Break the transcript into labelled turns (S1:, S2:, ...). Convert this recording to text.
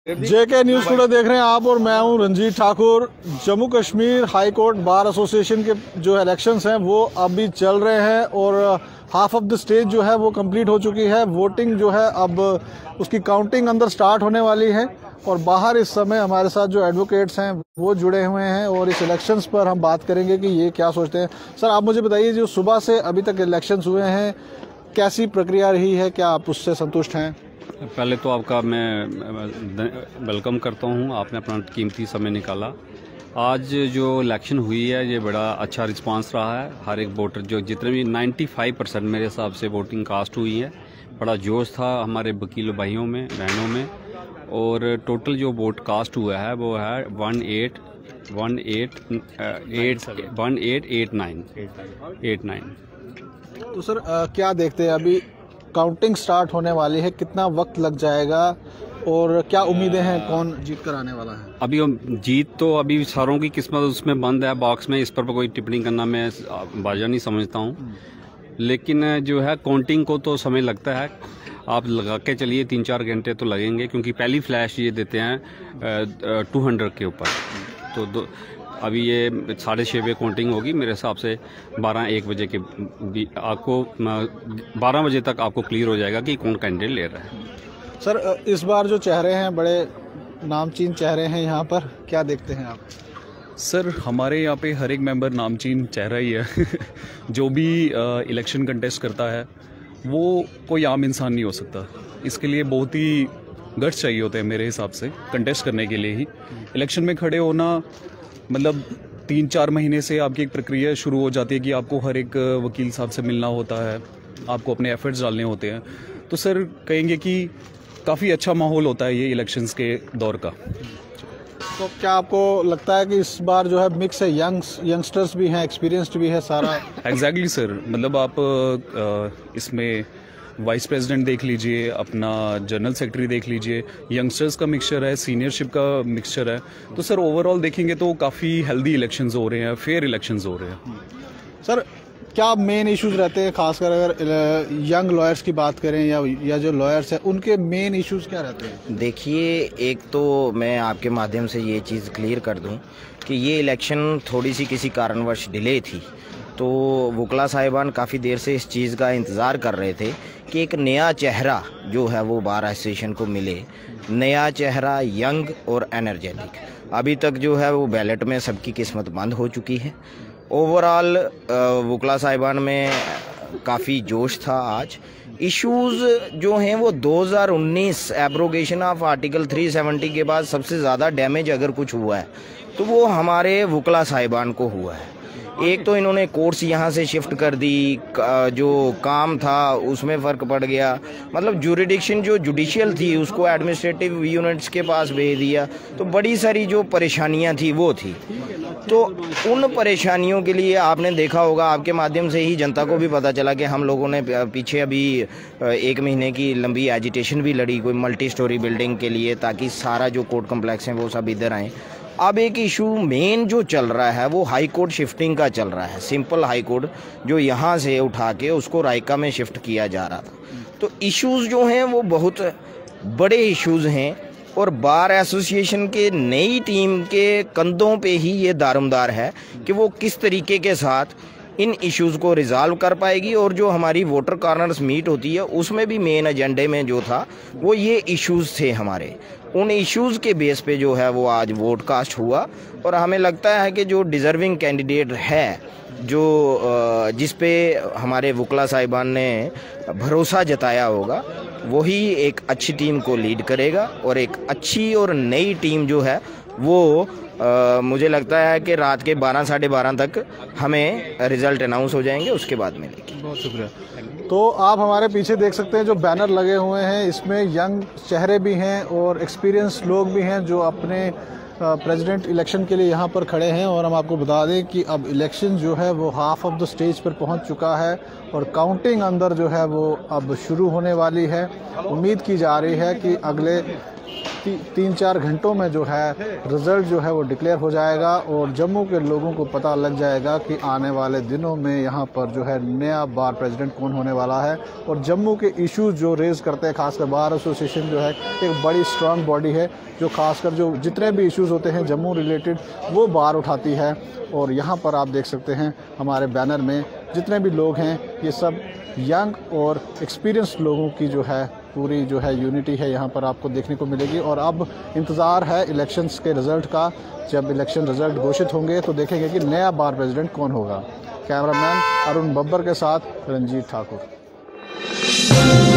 S1: जेके news today देख रहे हैं आप और मैं हूं Ranjit Thakur. Jammu Kashmir high court bar association के जो इलेक्शंस हैं वो अभी चल रहे हैं और हाफ ऑफ द स्टेज जो है वो कंप्लीट हो चुकी है। वोटिंग जो है अब उसकी काउंटिंग अंदर स्टार्ट होने वाली है और बाहर इस समय हमारे साथ जो एडवोकेट्स हैं वो जुड़े हुए हैं और इस इलेक्शंस पर हम बात करेंगे कि ये क्या सोचते हैं। सर, आप मुझे बताइए, जो सुबह से अभी तक इलेक्शंस हुए हैं, कैसी प्रक्रिया रही है, क्या आप उससे संतुष्ट हैं?
S2: पहले तो आपका मैं वेलकम करता हूं, आपने अपना कीमती समय निकाला। आज जो इलेक्शन हुई है ये बड़ा अच्छा रिस्पांस रहा है। हर एक वोटर जो जितने भी 95% मेरे हिसाब से वोटिंग कास्ट हुई है, बड़ा जोश था हमारे वकील भाइयों में बहनों में। और टोटल जो वोट कास्ट हुआ है वो है 1889।
S1: तो सर क्या देखते हैं, अभी काउंटिंग स्टार्ट होने वाली है, कितना वक्त लग जाएगा और क्या उम्मीदें हैं, कौन जीत कर आने वाला है?
S2: अभी जीत तो अभी सारों की किस्मत उसमें बंद है बॉक्स में, इस पर कोई टिप्पणी करना मैं बाजा नहीं समझता हूँ। लेकिन जो है काउंटिंग को तो समय लगता है, आप लगा के चलिए 3-4 घंटे तो लगेंगे, क्योंकि पहली फ्लैश ये देते हैं 200 के ऊपर। तो अभी ये 6:30 बजे काउंटिंग होगी, मेरे हिसाब से 12-1 बजे के आपको 12 बजे तक आपको क्लियर हो जाएगा कि कौन कैंडिडेट ले रहा है।
S1: सर, इस बार जो चेहरे हैं बड़े नामचीन चेहरे हैं यहाँ पर, क्या देखते हैं आप?
S3: सर, हमारे यहाँ पे हर एक मेंबर नामचीन चेहरा ही है जो भी इलेक्शन कंटेस्ट करता है वो कोई आम इंसान नहीं हो सकता। इसके लिए बहुत ही गट्स चाहिए होते हैं मेरे हिसाब से कंटेस्ट करने के लिए ही। इलेक्शन में खड़े होना मतलब 3-4 महीने से आपकी एक प्रक्रिया शुरू हो जाती है कि आपको हर एक वकील साहब से मिलना होता है, आपको अपने एफर्ट्स डालने होते हैं। तो सर कहेंगे कि काफ़ी अच्छा माहौल होता है ये इलेक्शंस के दौर का।
S1: तो क्या आपको लगता है कि इस बार जो है मिक्स है, यंगस्टर्स भी हैं, एक्सपीरियंस्ड भी है सारा?
S3: एग्जैक्टली सर, मतलब आप इसमें वाइस प्रेसिडेंट देख लीजिए, अपना जनरल सेक्रेटरी देख लीजिए, यंगस्टर्स का मिक्सचर है, सीनियरशिप का मिक्सचर है। तो सर ओवरऑल देखेंगे तो काफ़ी हेल्दी इलेक्शंस हो रहे हैं, फेयर इलेक्शंस हो रहे हैं।
S1: सर, क्या मेन इश्यूज रहते हैं, खासकर अगर यंग लॉयर्स की बात करें या जो लॉयर्स हैं उनके मेन इश्यूज क्या रहते हैं?
S4: देखिए, एक तो मैं आपके माध्यम से ये चीज़ क्लियर कर दूं कि ये इलेक्शन थोड़ी सी किसी कारणवश डिले थी, तो वकला साहिबान काफ़ी देर से इस चीज़ का इंतज़ार कर रहे थे कि एक नया चेहरा जो है वो बार एसोसिएशन को मिले, नया चेहरा, यंग और एनर्जेटिक। अभी तक जो है वो बैलेट में सबकी किस्मत बंद हो चुकी है। ओवरऑल वकला साहिबान में काफ़ी जोश था। आज इश्यूज़ जो हैं वो 2019 एब्रोगेशन ऑफ आर्टिकल 370 के बाद सबसे ज़्यादा डैमेज अगर कुछ हुआ है तो वो हमारे वकला साहिबान को हुआ है। एक तो इन्होंने कोर्ट्स यहाँ से शिफ्ट कर दी, जो काम था उसमें फ़र्क पड़ गया, मतलब जुरिडिक्शन जो जुडिशियल थी उसको एडमिनिस्ट्रेटिव यूनिट्स के पास भेज दिया। तो बड़ी सारी जो परेशानियाँ थी वो थी। तो उन परेशानियों के लिए आपने देखा होगा, आपके माध्यम से ही जनता को भी पता चला कि हम लोगों ने पीछे अभी 1 महीने की लंबी एजिटेशन भी लड़ी कोई मल्टी स्टोरी बिल्डिंग के लिए, ताकि सारा जो कोर्ट कम्प्लेक्स हैं वो सब इधर आएँ। अब एक इशू मेन जो चल रहा है वो हाई कोर्ट शिफ्टिंग का चल रहा है। सिंपल हाई कोर्ट जो यहाँ से उठा के उसको रायका में शिफ्ट किया जा रहा था। तो इश्यूज़ जो हैं वो बहुत बड़े इश्यूज़ हैं और बार एसोसिएशन के नई टीम के कंधों पे ही ये दारोमदार है कि वो किस तरीके के साथ इन इश्यूज़ को रिजॉल्व कर पाएगी। और जो हमारी वोटर कॉर्नर्स मीट होती है उसमें भी मेन एजेंडे में जो था वो ये इश्यूज़ थे हमारे। उन इश्यूज़ के बेस पे जो है वो आज वोट कास्ट हुआ और हमें लगता है कि जो डिज़र्विंग कैंडिडेट है, जो जिस पे हमारे वकला साहिबान ने भरोसा जताया होगा, वही एक अच्छी टीम को लीड करेगा और एक अच्छी और नई टीम जो है वो मुझे लगता है कि रात के 12-12:30 तक हमें रिज़ल्ट अनाउंस हो जाएंगे, उसके बाद मिलेगी।
S1: बहुत शुक्रिया। तो आप हमारे पीछे देख सकते हैं जो बैनर लगे हुए हैं, इसमें यंग चेहरे भी हैं और एक्सपीरियंस लोग भी हैं जो अपने प्रेसिडेंट इलेक्शन के लिए यहाँ पर खड़े हैं। और हम आपको बता दें कि अब इलेक्शन जो है वो हाफ ऑफ द स्टेज पर पहुँच चुका है और काउंटिंग अंदर जो है वो अब शुरू होने वाली है। उम्मीद की जा रही है कि अगले तीन चार घंटों में जो है रिज़ल्ट जो है वो डिक्लेयर हो जाएगा और जम्मू के लोगों को पता लग जाएगा कि आने वाले दिनों में यहाँ पर जो है नया बार प्रेसिडेंट कौन होने वाला है। और जम्मू के इश्यूज जो रेज़ करते हैं, खासकर बार एसोसिएशन जो है एक बड़ी स्ट्रांग बॉडी है जो खासकर जो जितने भी इश्यूज़ होते हैं जम्मू रिलेटेड वो बार उठाती है। और यहाँ पर आप देख सकते हैं हमारे बैनर में जितने भी लोग हैं ये सब यंग और एक्सपीरियंस्ड लोगों की जो है पूरी जो है यूनिटी है यहाँ पर आपको देखने को मिलेगी। और अब इंतज़ार है इलेक्शंस के रिज़ल्ट का। जब इलेक्शन रिज़ल्ट घोषित होंगे तो देखेंगे कि नया बार प्रेसिडेंट कौन होगा। कैमरामैन अरुण बब्बर के साथ रंजीत ठाकुर।